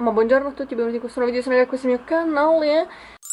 Ma buongiorno a tutti, benvenuti in questo nuovo video, sono Lia, questo è il mio canale.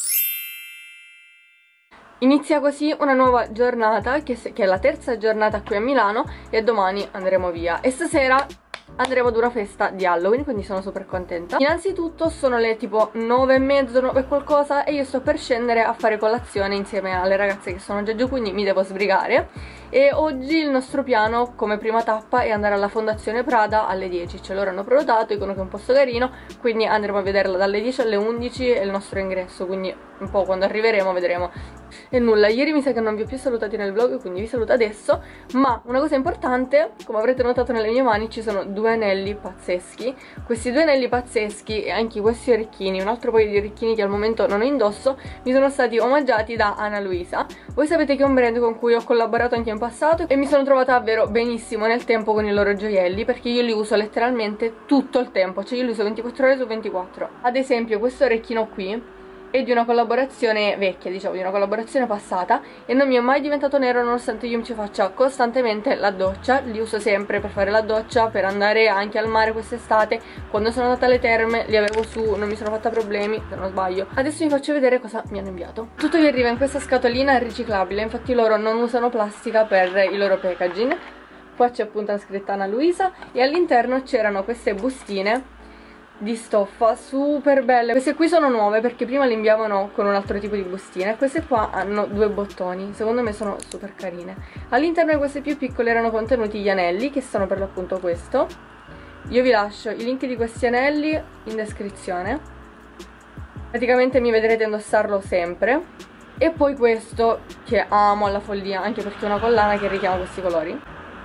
Inizia così una nuova giornata, che è la terza giornata qui a Milano, e domani andremo via. E stasera andremo ad una festa di Halloween, quindi sono super contenta. Innanzitutto sono le tipo 9:30, 9 e qualcosa, e io sto per scendere a fare colazione insieme alle ragazze che sono già giù, quindi mi devo sbrigare. E oggi il nostro piano, come prima tappa, è andare alla Fondazione Prada alle 10. Ce loro hanno prenotato, dicono che è un posto carino, quindi andremo a vederla dalle 10 alle 11, è il nostro ingresso, quindi un po' quando arriveremo vedremo. E nulla, ieri mi sa che non vi ho più salutati nel vlog, quindi vi saluto adesso. Ma una cosa importante, come avrete notato nelle mie mani ci sono due anelli pazzeschi. Questi due anelli pazzeschi e anche questi orecchini, un altro paio di orecchini che al momento non ho indosso, mi sono stati omaggiati da Ana Luisa. Voi sapete che è un brand con cui ho collaborato anche in passato e mi sono trovata davvero benissimo nel tempo con i loro gioielli, perché io li uso letteralmente tutto il tempo, cioè io li uso 24 ore su 24. Ad esempio questo orecchino qui è di una collaborazione vecchia, diciamo, di una collaborazione passata, e non mi è mai diventato nero nonostante io mi ci faccia costantemente la doccia. Li uso sempre per fare la doccia, per andare anche al mare quest'estate. Quando sono andata alle terme li avevo su, non mi sono fatta problemi, se non sbaglio. Adesso vi faccio vedere cosa mi hanno inviato. Tutto vi arriva in questa scatolina riciclabile, infatti loro non usano plastica per i loro packaging. Qua c'è appunto la scritta Ana Luisa e all'interno c'erano queste bustine di stoffa super belle. Queste qui sono nuove perché prima le inviavano con un altro tipo di bustine. Queste qua hanno due bottoni, secondo me sono super carine. All'interno di queste più piccole erano contenuti gli anelli, che sono per l'appunto questo. Io vi lascio i link di questi anelli in descrizione, praticamente mi vedrete indossarlo sempre. E poi questo che amo alla follia, anche perché è una collana che richiama questi colori,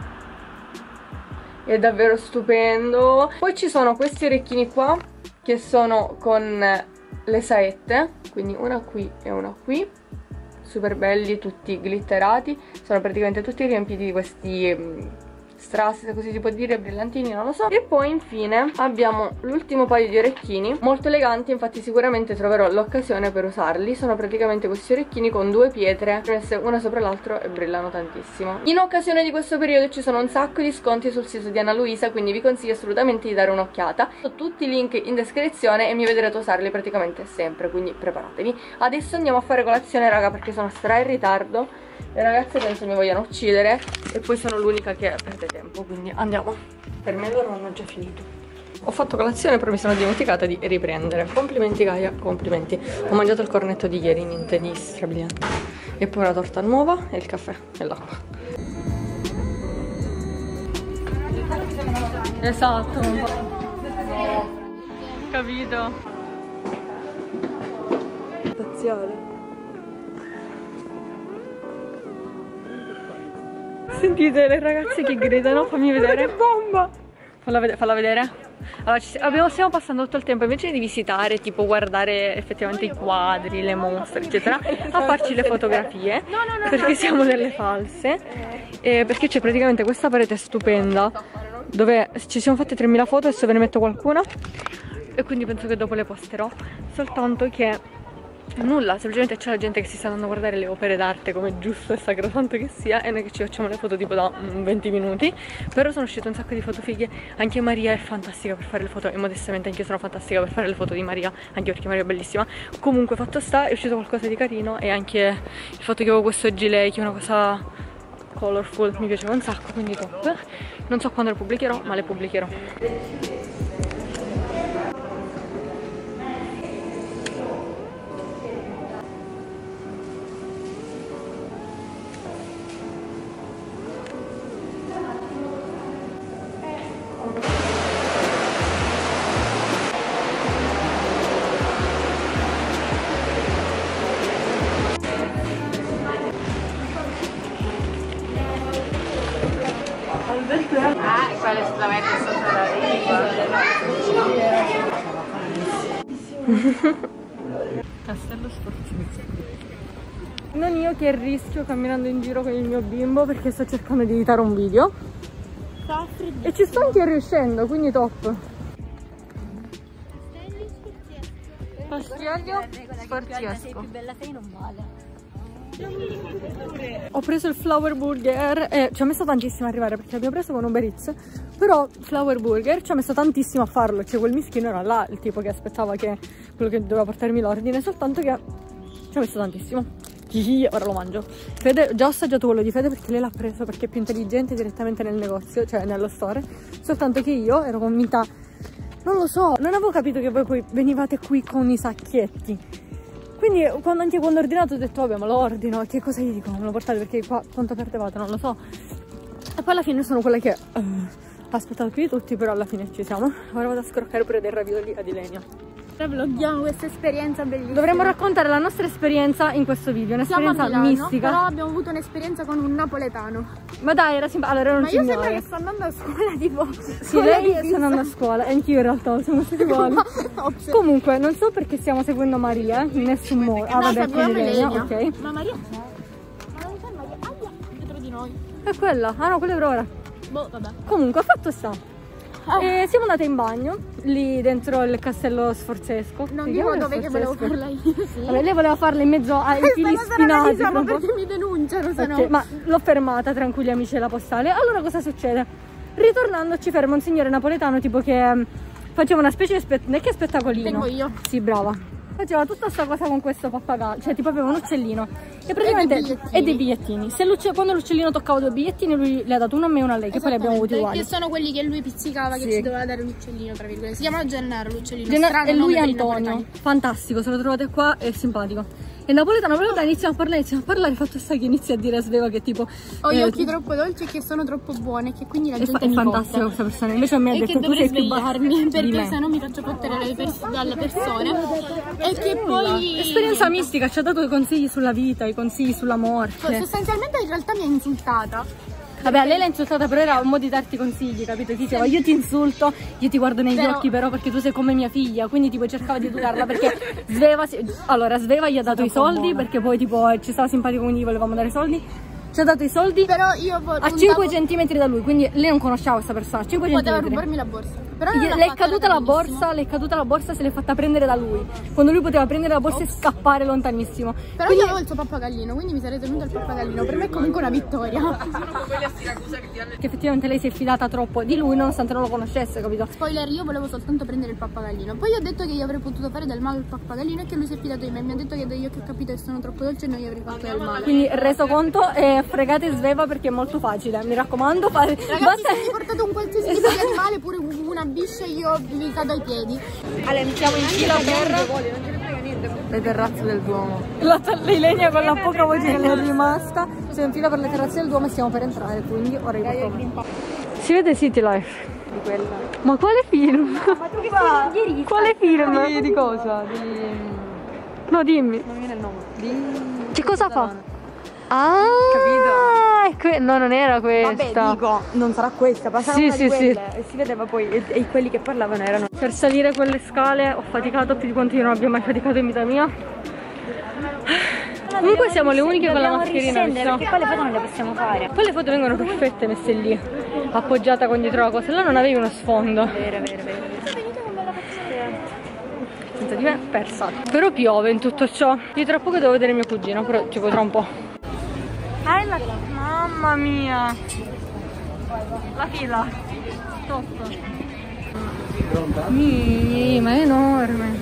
è davvero stupendo. Poi ci sono questi orecchini qua che sono con le saette, quindi una qui e una qui, super belli, tutti glitterati, sono praticamente tutti riempiti di questi strass, se così si può dire, brillantini, non lo so. E poi infine abbiamo l'ultimo paio di orecchini, molto eleganti, infatti sicuramente troverò l'occasione per usarli. Sono praticamente questi orecchini con due pietre messe una sopra l'altro e brillano tantissimo. In occasione di questo periodo ci sono un sacco di sconti sul sito di Ana Luisa, quindi vi consiglio assolutamente di dare un'occhiata. Ho tutti i link in descrizione e mi vedrete usarli praticamente sempre, quindi preparatevi. Adesso andiamo a fare colazione, raga, perché sono stra in ritardo. Le ragazze penso mi vogliano uccidere e poi sono l'unica che perde tempo, quindi andiamo. Per me loro hanno già finito. Ho fatto colazione però mi sono dimenticata di riprendere. Complimenti Gaia, complimenti. Ho mangiato il cornetto di ieri, niente di strabiliante. E poi la torta nuova e il caffè e l'acqua. Esatto. Capito? Spaziale. Sentite le ragazze che gridano, fammi vedere. Che bomba! Falla vedere. Allora, stiamo passando tutto il tempo, invece di visitare, tipo guardare effettivamente i quadri, le mostre, eccetera, a farci le fotografie, perché siamo delle false. Perché c'è praticamente questa parete stupenda, dove ci siamo fatte 3000 foto, adesso ve ne metto qualcuna. E quindi penso che dopo le posterò, soltanto che nulla, semplicemente c'è la gente che si sta andando a guardare le opere d'arte come giusto e sacrosanto che sia, e noi che ci facciamo le foto tipo da 20 minuti. Però sono uscite un sacco di foto fighe, anche Maria è fantastica per fare le foto, e modestamente anche io sono fantastica per fare le foto di Maria, anche perché Maria è bellissima. Comunque fatto sta, è uscito qualcosa di carino, e anche il fatto che avevo questo gilet che è una cosa colorful mi piaceva un sacco, quindi top. Non so quando le pubblicherò, ma le pubblicherò. Quale la mette sotto la riva? Castello Sforzesco. Non io che rischio camminando in giro con il mio bimbo, perché sto cercando di editare un video e ci sto anche riuscendo, quindi top. Castello Sforzesco. Sei più bella sei, non vale. Ho preso il Flower Burger e ci ha messo tantissimo a arrivare perché l'abbiamo preso con Uber Eats. Però Flower Burger ci ha messo tantissimo a farlo. Cioè quel mischino era là, il tipo che aspettava che quello che doveva portarmi l'ordine. Soltanto che ci ha messo tantissimo. Ora lo mangio. Fede, già ho assaggiato quello di Fede perché lei l'ha preso perché è più intelligente direttamente nel negozio, cioè nello store. Soltanto che io ero convinta, non lo so, non avevo capito che voi poi venivate qui con i sacchetti. Quindi anche quando ho ordinato ho detto vabbè ma lo ordino, che cosa gli dico? Me lo portate perché qua quanto perdevate non lo so. E poi alla fine sono quella che ha aspettato più di tutti, però alla fine ci siamo. Ora vado a scroccare pure dei ravioli ad Ilenia. Vloghiamo questa esperienza bellissima. Dovremmo raccontare la nostra esperienza in questo video, un'esperienza mistica. Però abbiamo avuto un'esperienza con un napoletano. Ma dai, era simpatico. Allora, era un signore. Ma io sembra che sto andando a scuola tipo. Sì, lei sta andando a scuola, e anch'io in realtà, siamo stati uguali. Comunque, non so perché stiamo seguendo Maria, in nessun modo. Ah, vabbè, ok. Ma Maria c'è? Ma non c'è Maria? Ah, dietro di noi. È quella? Ah no, quella è Aurora. Boh, vabbè. Comunque, fatto sta. E siamo andate in bagno, lì dentro il castello sforzesco. Non dico dove che volevo farla io. Sì. Vabbè, lei voleva farla in mezzo ai fili spinati. Perché mi denunciano, se no. Ma l'ho fermata, tranquilli amici della postale. Allora cosa succede? Ritornando ci ferma un signore napoletano tipo che faceva una specie di spettacolino. Tengo io. Sì, brava. Faceva tutta sta cosa con questo pappagallo, cioè tipo aveva un uccellino e praticamente dei bigliettini. Quando l'uccellino toccava 2 bigliettini lui le ha dato uno a me e uno a lei, che poi li abbiamo avuti uguali. Che sono quelli che lui pizzicava, sì, che ci doveva dare l'uccellino, tra virgolette. Si chiama Gennaro l'uccellino. E lui è Antonio, fantastico, se lo trovate qua, è simpatico. E il napoletano proprio iniziamo a parlare, fatto sta che inizia a dire a Sveva che tipo ho gli occhi troppo dolci e che sono troppo buone, che quindi la gente è fantastica questa persona. Invece a me ha detto tu sei più svegliarmi perché se no mi faccio fottere dalle persone. E che poi esperienza mistica, ci ha dato i consigli sulla vita, i consigli sulla morte. Sostanzialmente in realtà mi ha insultata. Vabbè, lei l'ha insultata, però era un modo di darti consigli, capito? Ti diceva io ti insulto, io ti guardo negli occhi però perché tu sei come mia figlia, quindi tipo cercava di educarla perché Sveva gli ha dato i soldi perché poi tipo ci stava simpatico quindi gli volevamo dare i soldi. Ci ha dato i soldi però io a 5 centimetri da lui, quindi lei non conosceva questa persona. 5 poteva centimetri. rubarmi la borsa. Però le è caduta la borsa, se l'è fatta prendere da lui. Quando lui poteva prendere la borsa e scappare lontanissimo. Però io avevo il suo pappagallino, quindi mi sarei tenuto il pappagallino. Per me è comunque una vittoria. Che effettivamente lei si è fidata troppo di lui nonostante non lo conoscesse, capito? Spoiler, io volevo soltanto prendere il pappagallino. Poi ho detto che io avrei potuto fare del male al pappagallino e che lui si è fidato di me. Mi ha detto che io che ho capito che sono troppo dolce e non gli avrei fatto del male. Quindi reso conto e fregate Sveva perché è molto facile. Mi raccomando, ragazzi, se mi portate un qualsiasi tipo di animale, pure una biscia, io vi cado ai piedi. Allora, siamo in fila per le terrazze del Duomo. L'Ilenia con la poca voce che le è rimasta. Siamo in fila per le terrazze del Duomo e stiamo per entrare, quindi ora io si vede City Life di quella. Ma quale film? Ma tu che sei ieri? Quale film? Di cosa? No, dimmi. Non mi viene il nome. Che cosa fa? Ah, capito? No, non era questa. Vabbè, dico, non sarà questa, passava una di quelle. Sì. E si vedeva poi, e quelli che parlavano erano. Per salire quelle scale ho faticato più di quanto io non abbia mai faticato in vita mia. Comunque siamo le uniche con la mascherina, perché poi le foto non le possiamo fare. Poi le foto vengono perfette messe lì, appoggiata con dietro la cosa, là non avevi uno sfondo. Vero. Senza di me, persa. Però piove in tutto ciò. Io tra poco devo vedere mio cugino, però ci potrà un po'. Mamma mia, la fila top. Ma è enorme.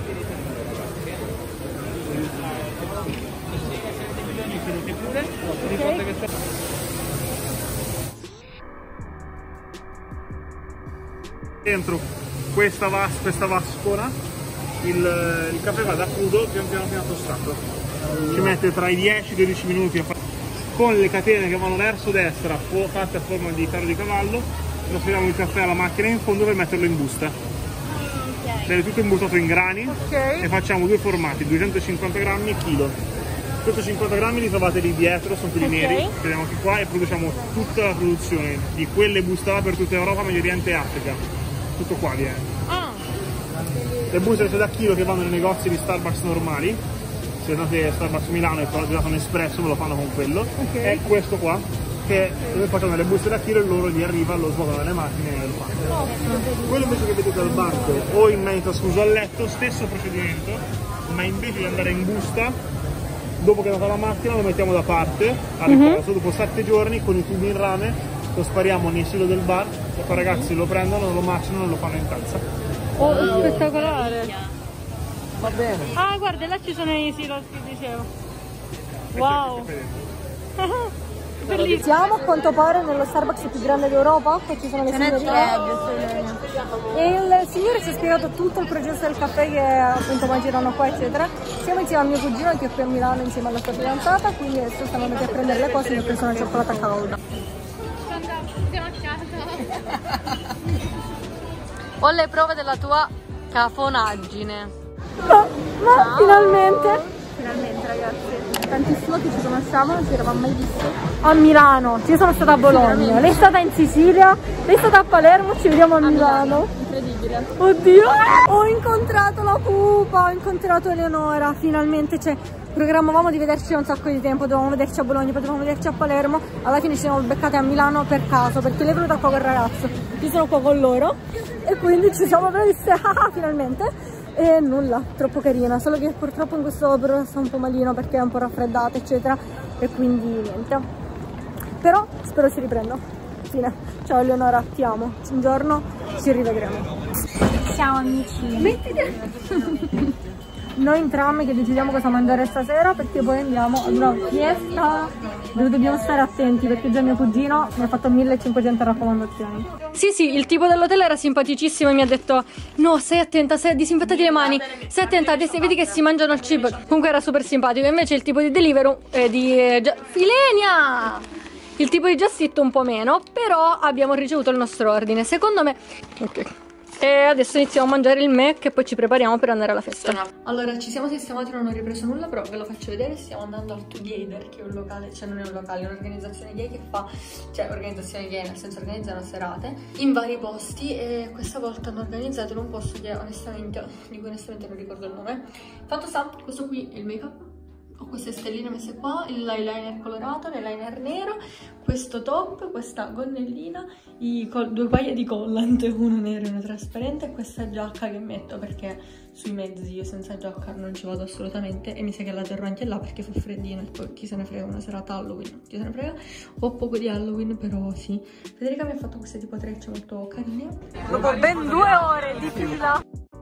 Dentro questa vascona il caffè va da crudo pian piano tostato. Ci mette tra i 10 e i 12 minuti a fare con le catene che vanno verso destra fatte a forma di carro di cavallo. Trasferiamo il caffè alla macchina in fondo per metterlo in busta. Viene tutto imbustato in grani e facciamo 2 formati, 250 grammi e chilo. 150 grammi li trovate lì dietro, sono quelli neri, che vediamo anche qua, e produciamo tutta la produzione di quelle buste là per tutta Europa, Medio Oriente e Africa. Tutto qua viene. Le buste da chilo che vanno nei negozi di Starbucks normali. Se andate a Starbucks Milano e trovate un espresso, ve lo fanno con quello. È questo qua, che noi facciamo le buste da chilo e loro gli arriva, lo svuotano dalle macchine e lo fanno. Quello invece che vedete al banco o in mezzo, scuso, al letto, stesso procedimento, ma invece di andare in busta dopo che è andata la macchina lo mettiamo da parte a riposo, dopo 7 giorni con i tubi in rame lo spariamo nel silo del bar e poi i ragazzi lo prendono, lo macinano e lo fanno in calza. Oh, spettacolare! Va bene. Ah, guarda, là ci sono i silos che dicevo. Wow! Bellissimo. Siamo a quanto pare nello Starbucks più grande d'Europa, qua ci sono le signorie. E il signore ci ha spiegato tutto il processo del caffè che appunto mangeranno qua eccetera. Siamo insieme a mio cugino che è qui a Milano insieme alla sua fidanzata, quindi adesso stiamo andando a prendere le cose e ho preso una cioccolata calda. Ho le prove della tua cafonaggine. Ma finalmente! Finalmente ragazzi, tantissimo che ci conosciamo, non ci eravamo mai visti. A Milano, io sono stata a Bologna, lei è stata in Sicilia, lei è stata a Palermo, ci vediamo a Milano. Incredibile. Oddio, ho incontrato la pupa, ho incontrato Eleonora, finalmente, cioè programmavamo di vederci da un sacco di tempo, dovevamo vederci a Bologna, potevamo vederci a Palermo, alla fine ci siamo beccate a Milano per caso, perché lei è venuta qua con il ragazzo, io sono qua con loro e quindi ci siamo viste, finalmente. E nulla, troppo carina, solo che purtroppo in questo periodo sta un po' malino perché è un po' raffreddata eccetera e quindi niente, però spero si riprenda. Fine. Ciao Eleonora, ti amo, un giorno ci rivedremo. Ciao amici. Noi entrambi che decidiamo cosa mangiare stasera perché poi andiamo ad una fiesta dove dobbiamo stare attenti perché già mio cugino mi ha fatto 1500 raccomandazioni. Sì, il tipo dell'hotel era simpaticissimo e mi ha detto no, stai attenta, disinfettati le mani, stai attenta, vedi che si mangiano il cibo. Comunque era super simpatico. Invece il tipo di Deliveroo Filenia! Il tipo di Just Eat un po' meno, però abbiamo ricevuto il nostro ordine. Secondo me... Ok. E adesso iniziamo a mangiare il Mac e poi ci prepariamo per andare alla festa. Allora ci siamo sistemati, non ho ripreso nulla, però ve lo faccio vedere. Stiamo andando al Together, che è un locale, cioè non è un locale, è un'organizzazione gay che fa, cioè organizzazione gay nel senso organizzano serate in vari posti e questa volta hanno organizzato in un posto che onestamente, di cui onestamente non ricordo il nome. Fatto sta, questo qui è il make up. Ho queste stelline messe qua, l'eyeliner colorato, l'eyeliner nero, questo top, questa gonnellina, due paia di collant, uno nero e uno trasparente, e questa giacca che metto perché sui mezzi io senza giacca non ci vado assolutamente e mi sa che la terrò anche là perché fa freddino e poi chi se ne frega, una serata Halloween, chi se ne frega. Ho poco di Halloween però sì. Federica mi ha fatto queste tipo trecce molto carine. Dopo ben 2 ore di fila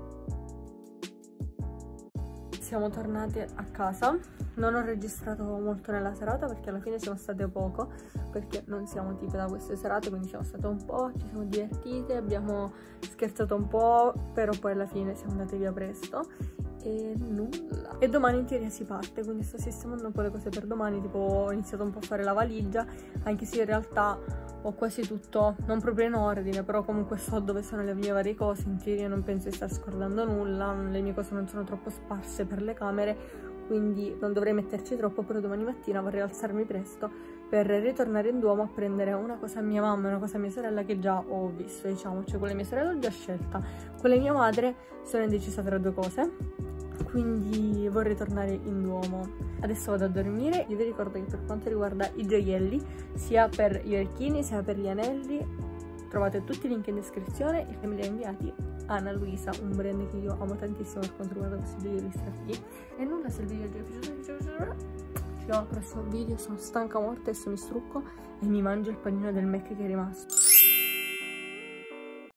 siamo tornate a casa. Non ho registrato molto nella serata perché alla fine siamo state poco, perché non siamo tipe da queste serate, quindi siamo state un po', ci siamo divertite, abbiamo scherzato un po', però poi alla fine siamo andate via presto e nulla. E domani in teoria si parte, quindi sto sistemando un po' le cose per domani, tipo ho iniziato un po' a fare la valigia, anche se in realtà ho quasi tutto, non proprio in ordine, però comunque so dove sono le mie varie cose, in teoria non penso di star scordando nulla, le mie cose non sono troppo sparse per le camere, quindi non dovrei metterci troppo, però domani mattina vorrei alzarmi presto per ritornare in Duomo a prendere una cosa a mia mamma e una cosa a mia sorella che già ho visto, diciamo, cioè con le mie sorelle ho già scelta, con le mie madre sono indecisa tra 2 cose, quindi vorrei tornare in Duomo. Adesso vado a dormire. Io vi ricordo che per quanto riguarda i gioielli, sia per gli orecchini sia per gli anelli, trovate tutti i link in descrizione e che me li ha inviati Anna Luisa, un brand che io amo tantissimo per quanto riguarda questi gioielli strafighi. E nulla, se il video vi è piaciuto, ci vediamo al prossimo video. Sono stanca morta, adesso mi strucco e mi mangio il panino del Mac che è rimasto.